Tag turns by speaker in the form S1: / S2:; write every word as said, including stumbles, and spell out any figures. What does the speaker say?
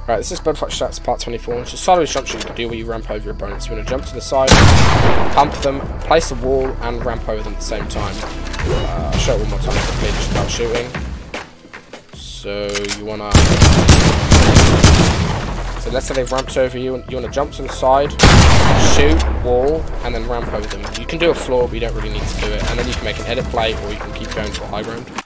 S1: Right, this is Buildfight Strats part twenty-four. It's a sideways jump shoot you can do where you ramp over your opponents. You want to jump to the side, pump them, place a wall, and ramp over them at the same time. Uh, I'll show it one more time quickly just without shooting. So you want to... So let's say they've ramped over you, and you want to jump to the side, shoot, wall, and then ramp over them. You can do a floor, but you don't really need to do it. And then you can make an edit play, or you can keep going to a high ground.